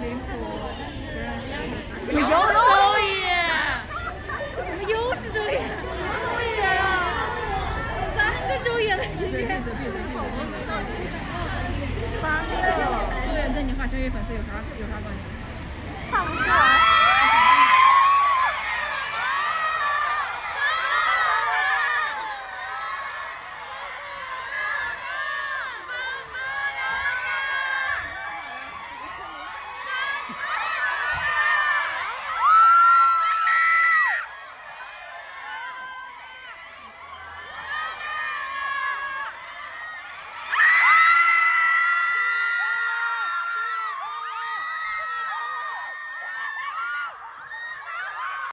怎么又是周一？怎么又是周一？周一啊！3个周一了，今天。3个。周一跟你画10月粉丝有啥关系？看不出来。